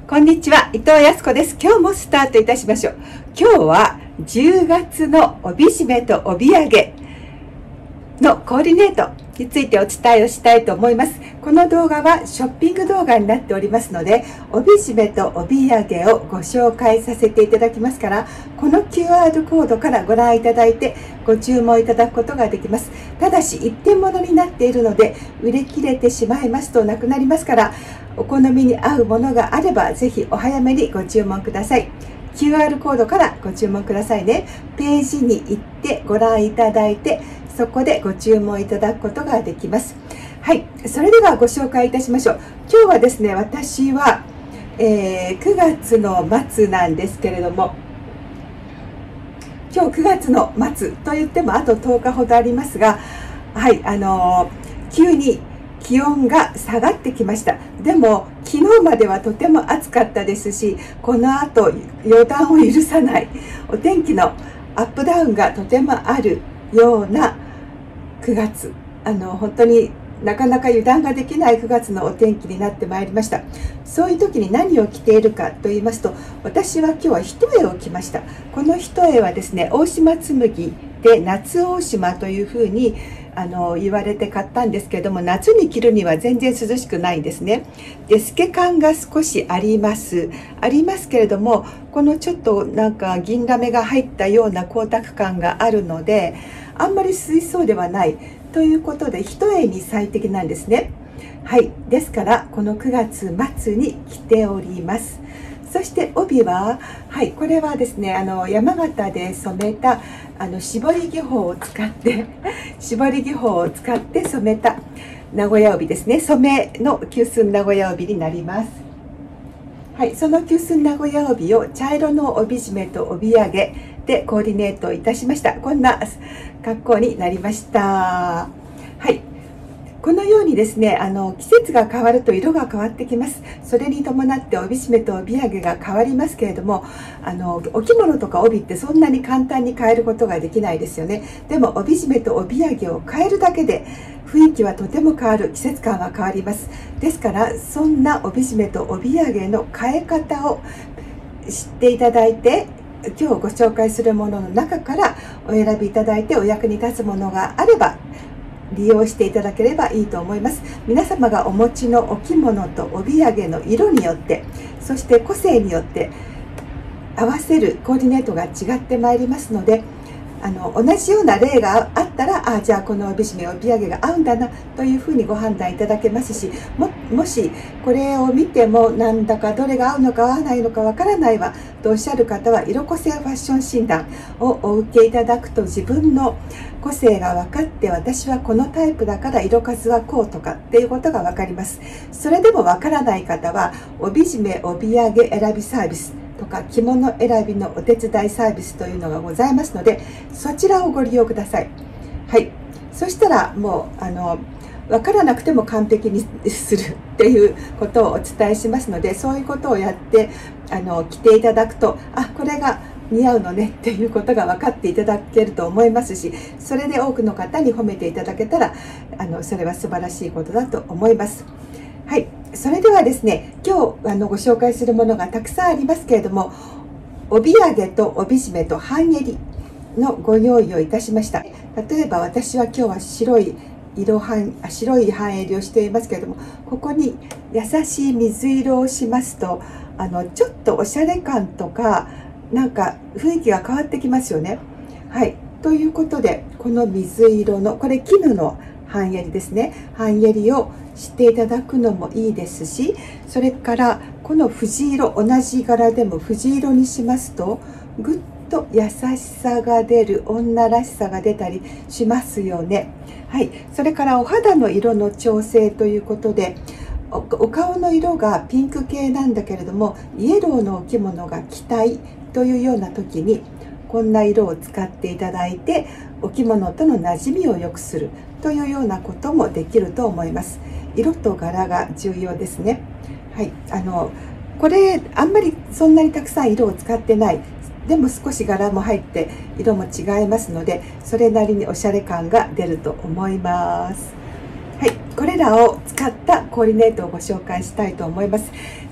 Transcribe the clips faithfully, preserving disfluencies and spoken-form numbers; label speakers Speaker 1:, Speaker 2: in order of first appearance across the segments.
Speaker 1: こんにちは、伊藤康子です。今日もスタートいたしましょう。今日はじゅうがつの帯締めと帯揚げのコーディネートについてお伝えをしたいと思います。この動画はショッピング動画になっておりますので、帯締めと帯揚げをご紹介させていただきますから、この キューアール コードからご覧いただいてご注文いただくことができます。ただし一点物になっているので、売り切れてしまいますとなくなりますから、お好みに合うものがあればぜひお早めにご注文ください。キューアール コードからご注文くださいね。ページに行ってご覧いただいて、そこでご注文いただくことができます。はい、それではご紹介いたしましょう。今日はですね、私は、えー、くがつの末なんですけれども、今日くがつの末といってもあととおかほどありますが、はい、あのー、急に気温が下がってきました。でも昨日まではとても暑かったですし、この後予断を許さないお天気のアップダウンがとてもあるようなくがつ、あの本当になかなか油断ができないくがつのお天気になってまいりました。そういう時に何を着ているかと言いますと、私は今日は一重を着ました。この一重はですね、大島紬で夏大島というふうにあの言われて買ったんですけれども、夏に着るには全然涼しくないんですね。で透け感が少しありますありますけれども、このちょっとなんか銀ラメが入ったような光沢感があるので、あんまり吸いそうではないということで、一重に最適なんですね。はい、ですからこのくがつ末に着ております。そして帯は、はい、これはですね、あの山形で染めたあの絞り技法を使って絞り技法を使って染めた名古屋帯ですね。染めの九寸名古屋帯になります。はい、その九寸名古屋帯を茶色の帯締めと帯揚げでコーディネートいたしました。こんな格好になりました。はい、このようにですね、あの季節が変わると色が変わってきます。それに伴って帯締めと帯揚げが変わりますけれども、あのお着物とか帯ってそんなに簡単に変えることができないですよね。でも帯締めと帯揚げを変えるだけで雰囲気はとても変わる、季節感は変わります。ですからそんな帯締めと帯揚げの変え方を知っていただいて、今日ご紹介するものの中からお選びいただいて、お役に立つものがあれば利用していただければいいと思います。皆様がお持ちのお着物と帯揚げの色によって、そして個性によって合わせるコーディネートが違ってまいりますので、あの同じような例があったら、あじゃあこの帯締め帯揚げが合うんだなというふうにご判断いただけますし、 も, もしこれを見てもなんだかどれが合うのか合わないのかわからないわとおっしゃる方は、色個性ファッション診断をお受けいただくと、自分の個性が分かって、私はこのタイプだから色数はこうとかっていうことが分かります。それでも分からない方は、帯締め帯揚げ選びサービスとか着物選びのお手伝いサービスというのがございますので、そちらをご利用ください。はい、そしたらもうあの分からなくても完璧にするっていうことをお伝えしますので、そういうことをやってあの着ていただくと、あこれが似合うのねっていうことが分かっていただけると思いますし、それで多くの方に褒めていただけたら、あのそれは素晴らしいことだと思います。はい、それではですね、今日あのご紹介するものがたくさんありますけれども、帯揚げと帯締めと半襟のご用意をいたしました。例えば私は今日は白い色半白い半襟をしていますけれども、ここに優しい水色をしますと、あのちょっとおしゃれ感とかなんか雰囲気が変わってきますよね。はい、ということで、この水色のこれ絹の半襟ですね。半襟をしていただくのもいいですし、それからこの藤色、同じ柄でも藤色にしますとぐっと優しさが出る、女らしさが出たりしますよね。はい、それからお肌の色の調整ということで、お, お顔の色がピンク系なんだけれども、イエローのお着物が着たいというような時にこんな色を使っていただいて、お着物との馴染みを良くするというようなこともできると思います。色と柄が重要ですね。はい、あのこれあんまりそんなにたくさん色を使ってない、でも少し柄も入って色も違いますので、それなりにおしゃれ感が出ると思います。はい、これらを使ったコーディネートをご紹介したいと思います。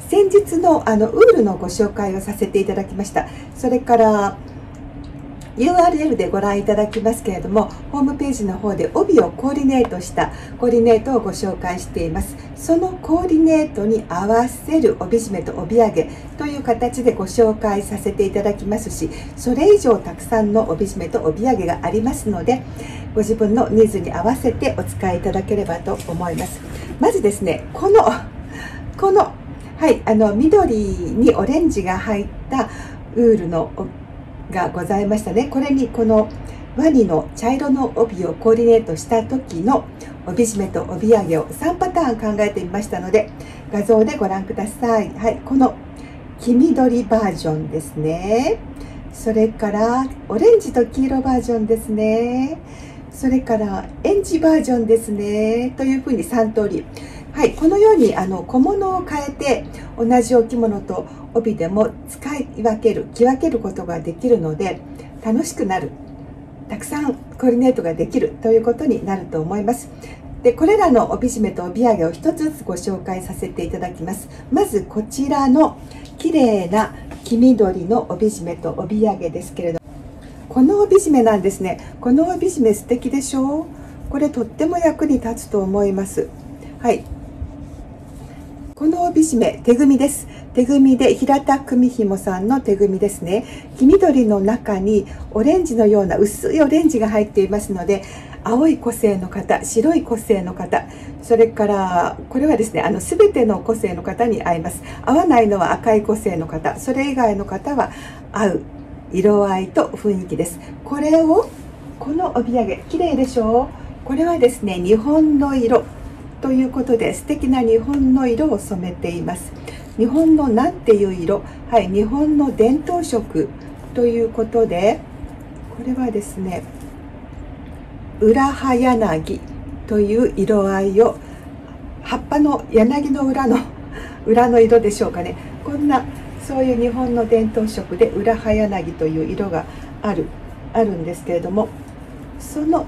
Speaker 1: 先日のあのウールのご紹介をさせていただきました。それからユーアールエル でご覧いただきますけれども、ホームページの方で帯をコーディネートしたコーディネートをご紹介しています。そのコーディネートに合わせる帯締めと帯揚げという形でご紹介させていただきますし、それ以上たくさんの帯締めと帯揚げがありますので、ご自分のニーズに合わせてお使いいただければと思います。まずですね、このこのはいあの緑にオレンジが入ったウールのがございましたね。これにこのワニの茶色の帯をコーディネートした時の帯締めと帯揚げをさんパターン考えてみましたので、画像でご覧ください。はい、この黄緑バージョンですね。それからオレンジと黄色バージョンですね。それからエンジバージョンですね。というふうにさん通り。はい、このようにあの小物を変えて同じお着物と帯でも使い分ける着分けることができるので、楽しくなる、たくさんコーディネートができるということになると思います。でこれらの帯締めと帯揚げを一つずつご紹介させていただきます。まずこちらの綺麗な黄緑の帯締めと帯揚げですけれども、この帯締めなんですね。この帯締め素敵でしょう。これとっても役に立つと思います。はい、この帯締め手組みです。手組みで平田久美紐さんの手組みですね。黄緑の中にオレンジのような薄いオレンジが入っていますので、青い個性の方、白い個性の方、それからこれはですね、あの全ての個性の方に合います。合わないのは赤い個性の方、それ以外の方は合う色合いと雰囲気です。これをこの帯揚げ綺麗でしょう。これはですね、日本の色ということで素敵な日本の色を染めています。日本のなんていう色、はい、日本の伝統色ということで、これはですね、裏葉柳という色合いを、葉っぱの柳の裏の裏の色でしょうかね。こんなそういう日本の伝統色で裏葉柳という色があるあるんですけれども、その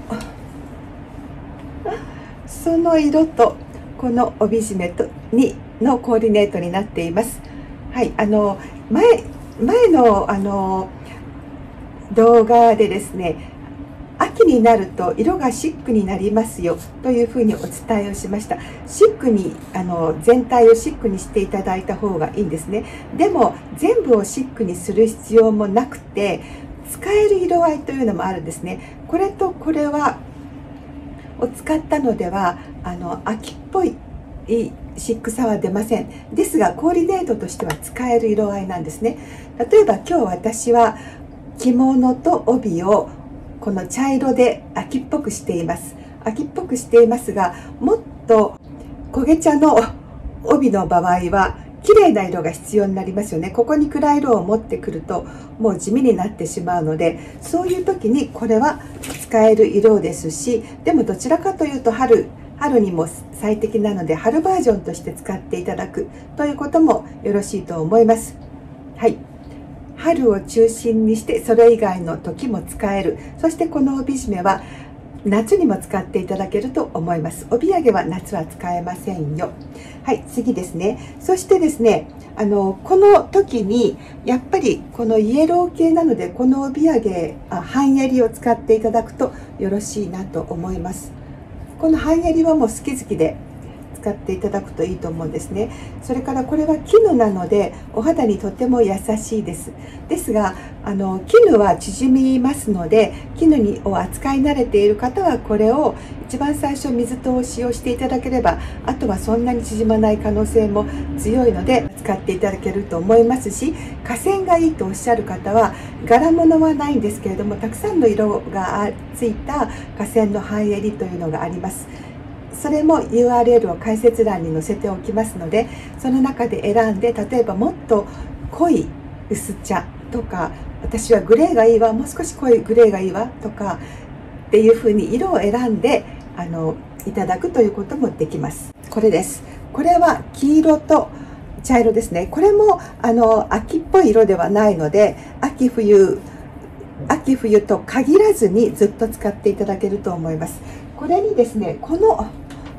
Speaker 1: その色とこの帯締めとにのコーディネートになっています。はい、あの前前のあの動画でですね、秋になると色がシックになりますよというふうにお伝えをしました。シックにあの全体をシックにしていただいた方がいいんですね。でも全部をシックにする必要もなくて、使える色合いというのもあるんですね。これとこれはを使ったのではあの秋っぽいシックさは出ません。ですがコーディネートとしては使える色合いなんですね。例えば今日私は着物と帯をこの茶色で秋っぽくしています。秋っぽくしていますが、もっと焦げ茶の帯の場合は綺麗な色が必要になりますよね。ここに暗い色を持ってくるともう地味になってしまうので、そういう時にこれは使える色ですし、でもどちらかというと春春にも最適なので、春バージョンとして使っていただくということもよろしいと思います。はい、春を中心にしてそれ以外の時も使える。そしてこの帯締めは夏にも使っていただけると思います。帯揚げは夏は使えませんよ。はい、次ですね。そしてですね、あのこの時にやっぱりこのイエロー系なので、この帯揚げあ半襟を使っていただくとよろしいなと思います。この半襟はもう好き好きで使っていただくといいと思うんですね。それからこれは絹なのでお肌にとても優しいです。ですがあの絹は縮みますので、絹にを扱い慣れている方はこれを一番最初水通しをしていただければ、あとはそんなに縮まない可能性も強いので使っていただけると思いますし、化繊がいいとおっしゃる方は柄物はないんですけれども、たくさんの色がついた化繊の半襟というのがあります。それも ユーアールエル を解説欄に載せておきますので、その中で選んで、例えばもっと濃い薄茶とか、私はグレーがいいわ、もう少し濃いグレーがいいわとかっていうふうに色を選んであのいただくということもできます。これです。これは黄色と茶色ですね。これもあの秋っぽい色ではないので、秋冬秋冬と限らずにずっと使っていただけると思います。これにですね、この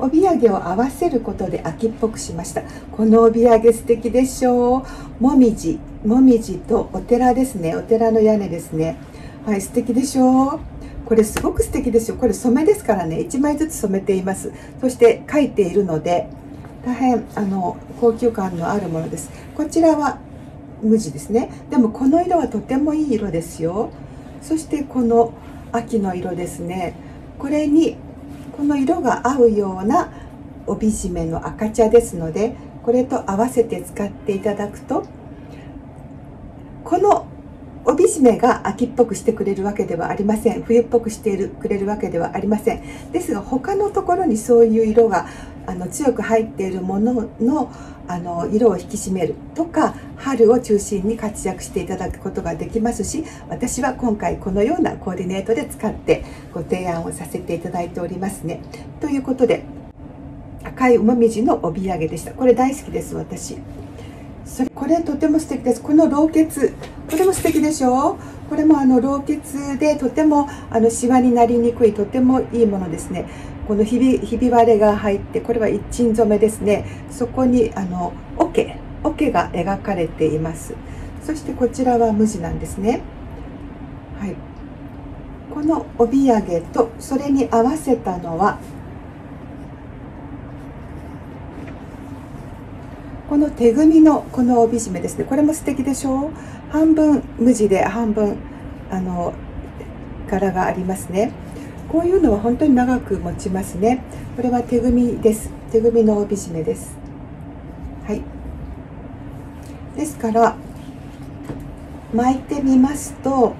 Speaker 1: 帯揚げを合わせることで秋っぽくしました。この帯揚げ素敵でしょう。もみじもみじとお寺ですね。お寺の屋根ですね。はい、素敵でしょう。これすごく素敵ですよ。これ染めですからね、いちまいずつ染めています。そして書いているので大変あの高級感のあるものです。こちらは無地ですね。でもこの色はとてもいい色ですよ。そしてこの秋の色ですね。これにこの色が合うような帯締めの赤茶ですので、これと合わせて使っていただくと、この帯締めが秋っぽくしてくれるわけではありません。冬っぽくしているくれるわけではありません。ですが他のところにそういう色があの強く入っているもののあの色を引き締めるとか、春を中心に活躍していただくことができますし、私は今回このようなコーディネートで使ってご提案をさせていただいておりますね。ということで、赤いもみじの帯揚げでした。これ大好きです、私。それこれとても素敵です。この老血、これも素敵でしょう。これもあの老血でとてもあのシワになりにくい、とてもいいものですね。このひびひび割れが入って、これは一鎮染めですね。そこにあの桶桶が描かれています。そしてこちらは無地なんですね。はい、この帯揚げとそれに合わせたのはこの手組みのこの帯締めですね。これも素敵でしょう。半分無地で半分あの柄がありますね。こういうのは本当に長く持ちますね。これは手組みです。手組みの帯締めです。はい。ですから巻いてみますと、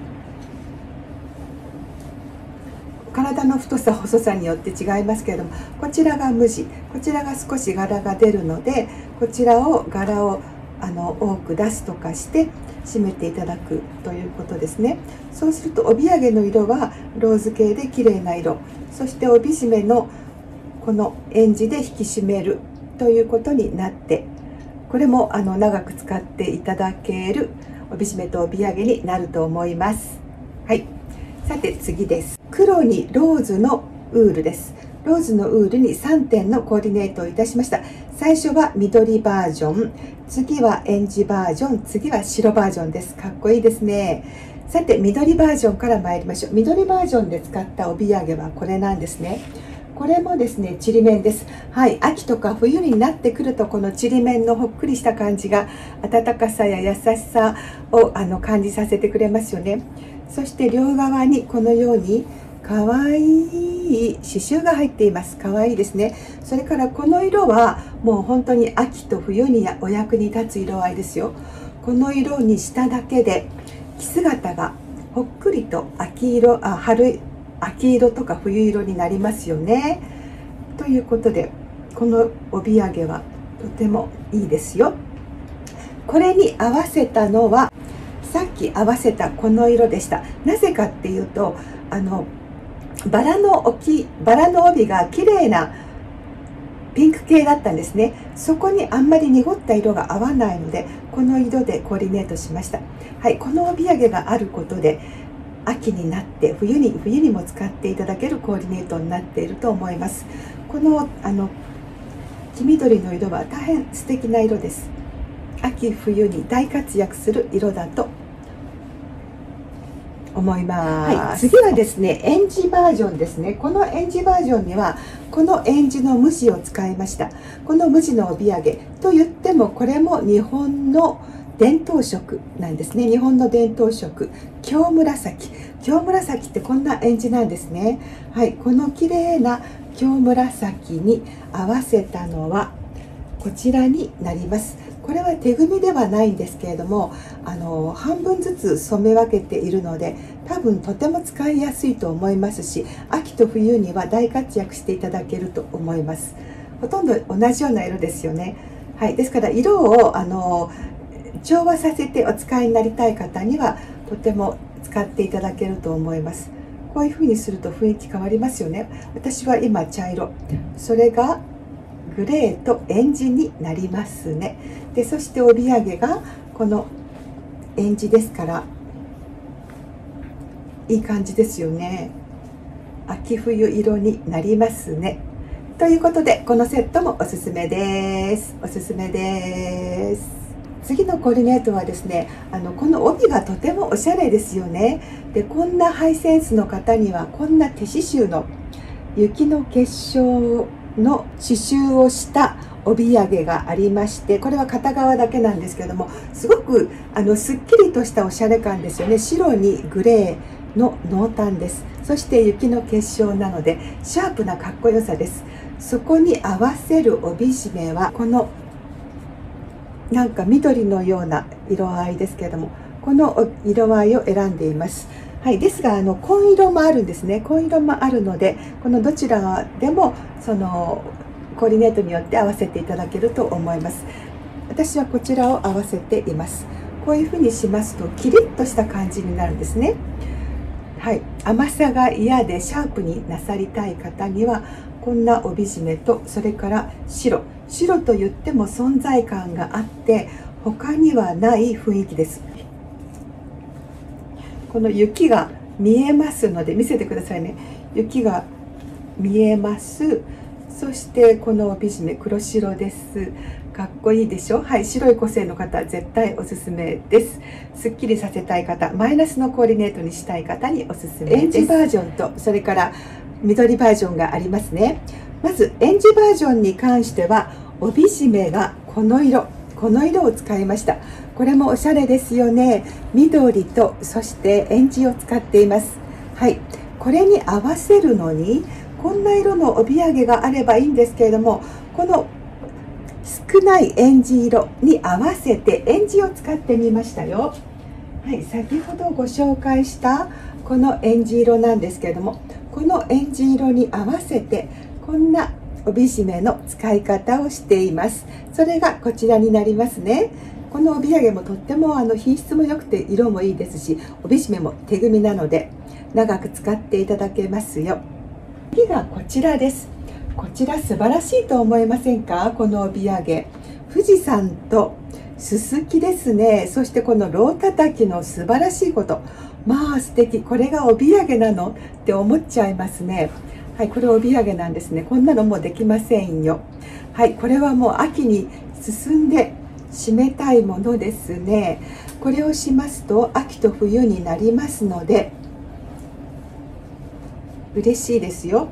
Speaker 1: 体の太さ細さによって違いますけれども、こちらが無地、こちらが少し柄が出るので、こちらを柄をあの多く出すとかして締めていただくということですね。そうすると帯揚げの色はローズ系で綺麗な色、そして帯締めのこのえんじで引き締めるということになって、これもあの長く使っていただける帯締めと帯揚げになると思います。はい、さて次です。黒にローズのウールです。ローズのウールにさんてんのコーディネートをいたしました。最初は緑バージョン、次はエンジバージョン、次は白バージョンです。かっこいいですね。さて緑バージョンから参りましょう。緑バージョンで使った帯揚げはこれなんですね。これもですね、ちりめんです。はい、秋とか冬になってくると、このちりめんのほっくりした感じが温かさや優しさをあの感じさせてくれますよね。そして両側にこのようにかわいい刺繍が入っています。かわいいですね。それからこの色はもう本当に秋と冬にお役に立つ色合いですよ。この色にしただけで着姿がほっくりと秋色、あ、春、秋色とか冬色になりますよね。ということで、この帯揚げはとてもいいですよ。これに合わせたのはさっき合わせたこの色でした。なぜかっていうと、あのバラの置きバラの帯が綺麗なピンク系だったんですね。そこにあんまり濁った色が合わないので、この色でコーディネートしました。はい、この帯揚げがあることで秋になって冬に冬にも使っていただけるコーディネートになっていると思います。このあの黄緑の色は大変素敵な色です。秋冬に大活躍する色だと思います。はい、次はですね、エンジバージョンですね。このエンジバージョンにはこのエンジの無地を使いました。この無地の帯揚げと言っても、これも日本の伝統色なんですね。日本の伝統色、京紫。京紫ってこんなエンジなんですね。はい、この綺麗な京紫に合わせたのはこちらになります。これは手組みではないんですけれども、あの半分ずつ染め分けているので、多分とても使いやすいと思いますし、秋と冬には大活躍していただけると思います。ほとんど同じような色ですよね。はい、ですから色をあの調和させてお使いになりたい方にはとても使っていただけると思います。こういう風にすると雰囲気変わりますよね。私は今茶色、それがグレーとエンジになりますね。でそして帯揚げがこのエンジですから、いい感じですよね。秋冬色になりますね。 ということでこのセットもおすすめですおすすめです。次のコーディネートはですね、あのこの帯がとてもおしゃれですよね。でこんなハイセンスの方にはこんな手刺繍の雪の結晶の刺繍をした帯揚げがありまして、これは片側だけなんですけども、すごくあのすっきりとしたおしゃれ感ですよね。白にグレーの濃淡です。そして雪の結晶なのでシャープなかっこよさです。そこに合わせる帯締めはこのなんか緑のような色合いですけれども、この色合いを選んでいます。はい、ですがあの紺色もあるんですね。紺色もあるので、このどちらでもそのコーディネートによって合わせていただけると思います。私はこちらを合わせています。こういうふうにしますとキリッとした感じになるんですね。はい、甘さが嫌でシャープになさりたい方にはこんな帯締めと、それから白白と言っても存在感があって他にはない雰囲気です。この雪が見えますので見せてくださいね。雪が見えます。そしてこの帯締め黒白です。かっこいいでしょ。はい、白い個性の方絶対おすすめです。すっきりさせたい方、マイナスのコーディネートにしたい方におすすめです。エンジバージョンとそれから緑バージョンがありますね。まずエンジバージョンに関しては帯締めがこの色この色を使いました。これもおしゃれですよね。緑とそしてエンジを使っています。はい、これに合わせるのにこんな色の帯揚げがあればいいんですけれども、この少ないエンジ色に合わせてエンジを使ってみましたよ。はい、先ほどご紹介したこのエンジ色なんですけれども、このエンジ色に合わせてこんな帯締めの使い方をしています。それがこちらになりますね。この帯揚げもとってもあの品質も良くて色もいいですし、帯締めも手組みなので長く使っていただけますよ。次がこちらです。こちら素晴らしいと思いませんか？この帯揚げ、富士山とすすきですね。そしてこのローたたきの素晴らしいこと、まあ素敵。これが帯揚げなのって思っちゃいますね。はい、これ帯揚げなんですね。こんなのもうできませんよ。はい、これはもう秋に進んで締めたいものですね。これをしますと秋と冬になりますので嬉しいですよ。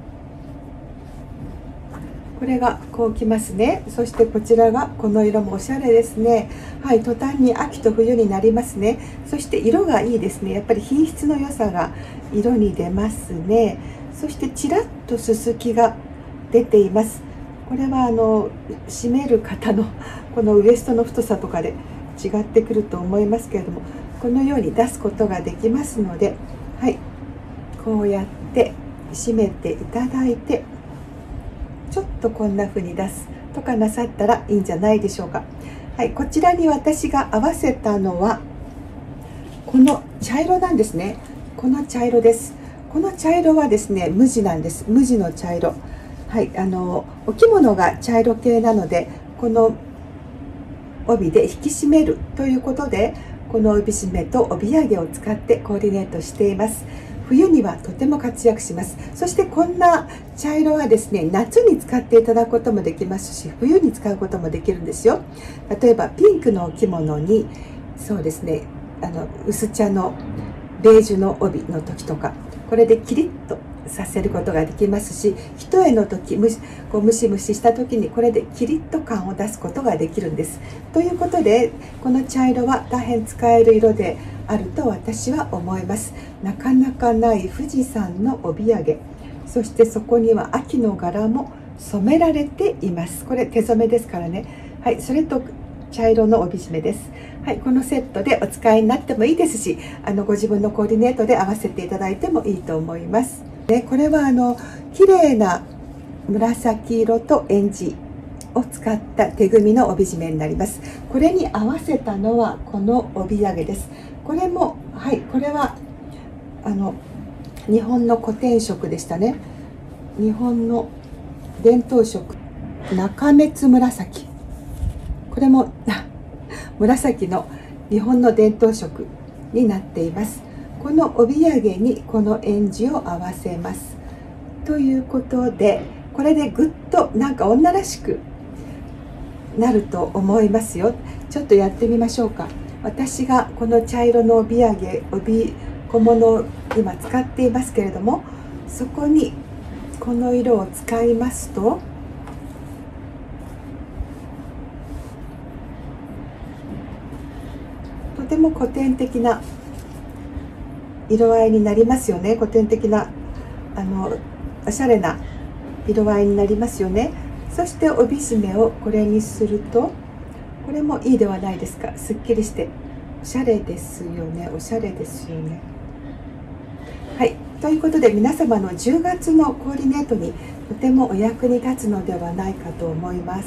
Speaker 1: これがこうきますね。そしてこちらがこの色もおしゃれですね。はい、途端に秋と冬になりますね。そして色がいいですね。やっぱり品質の良さが色に出ますね。そしてちらっとすすきが出ています。これはあの締める方のこのウエストの太さとかで違ってくると思いますけれども、このように出すことができますので、はい、こうやって締めていただいて、ちょっとこんな風に出すとかなさったらいいんじゃないでしょうか。はい、こちらに私が合わせたのはこの茶色なんですね。この茶色です。この茶色はですね、無地なんです。無地の茶色。はい、あのお着物が茶色系なので、この帯で引き締めるということで、この帯締めと帯揚げを使ってコーディネートしています。冬にはとても活躍します。そしてこんな茶色はですね、夏に使っていただくこともできますし、冬に使うこともできるんですよ。例えばピンクのお着物に、そうですね、あの薄茶のベージュの帯の時とか、これでキリッとさせることができますし、一重の時むしこうムシムシした時にこれでキリッと感を出すことができるんです。ということでこの茶色は大変使える色であると私は思います。なかなかない富士山の帯揚げ、そしてそこには秋の柄も染められています。これ手染めですからね。はい、それと茶色の帯締めです。はい、このセットでお使いになってもいいですし、あのご自分のコーディネートで合わせていただいてもいいと思います。でこれはあの綺麗な紫色とエンジを使った手組みの帯締めになります。これに合わせたのはこの帯揚げです。これもはい、これはあの日本の古典色でしたね。日本の伝統色、中滅紫。これも紫の日本の伝統色になっています。この帯揚げにこのエンジを合わせます。ということでこれでぐっとなんか女らしくなると思いますよ。ちょっとやってみましょうか。私がこの茶色の帯揚げ帯小物を今使っていますけれども、そこにこの色を使いますと、とても古典的な色合いになりますよね。古典的なあのおしゃれな色合いになりますよね。そして帯締めをこれにすると、これもいいではないですか。すっきりしておしゃれですよね。おしゃれですよね。はい、ということで皆様のじゅうがつのコーディネートにとてもお役に立つのではないかと思います。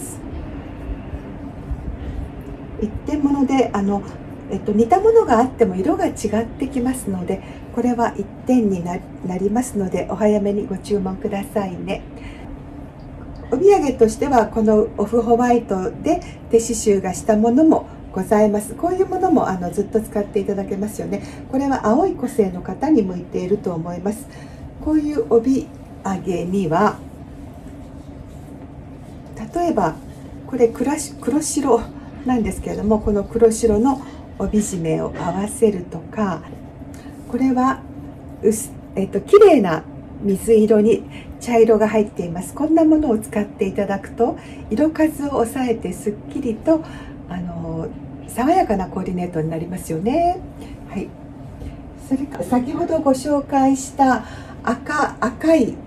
Speaker 1: 一点物であの、えっと、似たものがあっても色が違ってきますので、これは一点に な, なりますのでお早めにご注文くださいね。帯揚げとしてはこのオフホワイトで手刺繍がしたものもございます。こういうものもあのずっと使っていただけますよね。これは青い個性の方に向いていると思います。こういう帯揚げには、例えばこれ黒白なんですけれども、この黒白の帯締めを合わせるとか、これは薄、えっと、綺麗な水色に茶色が入っています。こんなものを使っていただくと色数を抑えてすっきりとあの爽やかなコーディネートになりますよね。はい、それから先ほどご紹介した赤赤い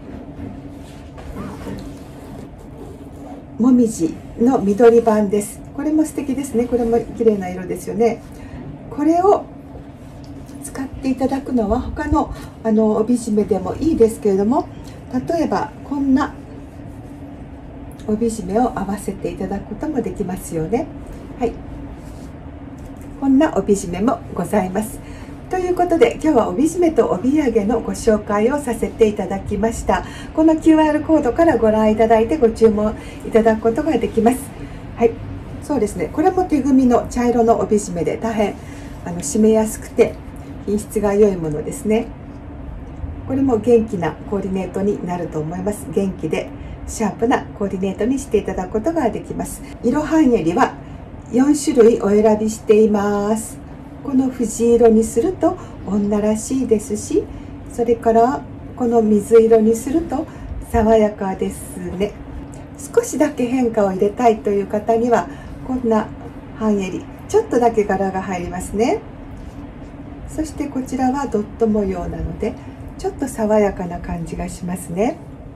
Speaker 1: もみじの緑版です。これも素敵ですね。これも綺麗な色ですよね。これを使っていただくのは他のあの帯締めでもいいですけれども、例えばこんな帯締めを合わせていただくこともできますよね。はい、こんな帯締めもございます。ということで今日は帯締めと帯揚げのご紹介をさせていただきました。この キューアール コードからご覧いただいてご注文いただくことができます。はい、そうですね。これも手組みの茶色の帯締めで大変あの締めやすくて品質が良いものですね。これも元気なコーディネートになると思います。元気でシャープなコーディネートにしていただくことができます。色半襟はよんしゅるいお選びしています。この藤色にすると女らしいですし、それからこの水色にすると爽やかですね。少しだけ変化を入れたいという方にはこんな半襟、ちょっとだけ柄が入りますね。そしてこちらはドット模様なのでちょっと爽やかな感じがしますね。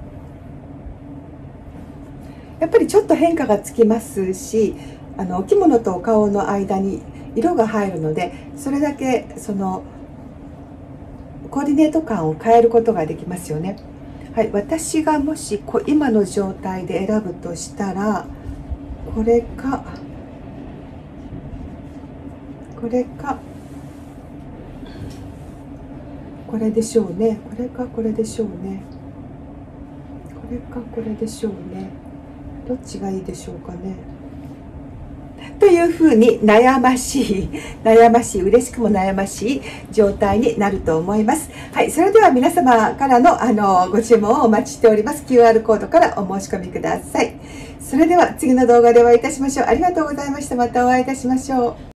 Speaker 1: やっぱりちょっと変化がつきますし、あのお着物とお顔の間に色が入るので、それだけそのコーディネート感を変えることができますよね。はい、私がもしこ今の状態で選ぶとしたら、これかこれかこれでしょうね。これかこれでしょうね。これかこれでしょうね。どっちがいいでしょうかね。というふうに悩ましい悩ましい嬉しくも悩ましい状態になると思います。はい、それでは皆様からのあのご注文をお待ちしております。 キューアール コードからお申し込みください。それでは次の動画でお会いいたしましょう。ありがとうございました。またお会いいたしましょう。